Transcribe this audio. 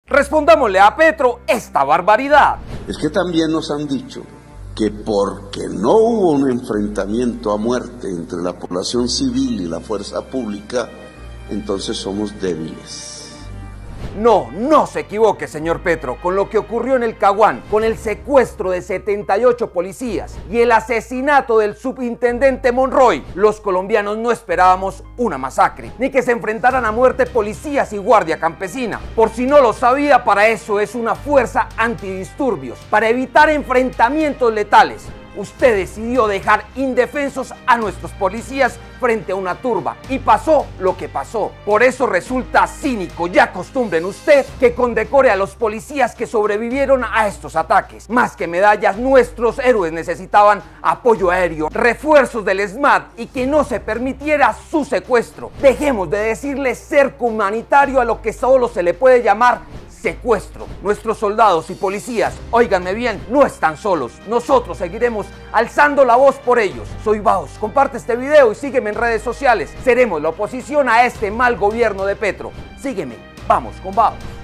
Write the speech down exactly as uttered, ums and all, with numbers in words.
Respondámosle a Petro esta barbaridad. Es que también nos han dicho que porque no hubo un enfrentamiento a muerte entre la población civil y la fuerza pública, entonces somos débiles. No, no se equivoque, señor Petro, con lo que ocurrió en el Caguán, con el secuestro de setenta y ocho policías y el asesinato del subintendente Monroy. Los colombianos no esperábamos una masacre, ni que se enfrentaran a muerte policías y guardia campesina. Por si no lo sabía, para eso es una fuerza antidisturbios, para evitar enfrentamientos letales. Usted decidió dejar indefensos a nuestros policías frente a una turba y pasó lo que pasó. Por eso resulta cínico, ya costumbre en usted, que condecore a los policías que sobrevivieron a estos ataques. Más que medallas, nuestros héroes necesitaban apoyo aéreo, refuerzos del SMAT y que no se permitiera su secuestro. Dejemos de decirle cerco humanitario a lo que solo se le puede llamar secuestro. Nuestros soldados y policías, óiganme bien, no están solos. Nosotros seguiremos alzando la voz por ellos. Soy Baos, comparte este video y sígueme en redes sociales. Seremos la oposición a este mal gobierno de Petro. Sígueme, vamos con Baos.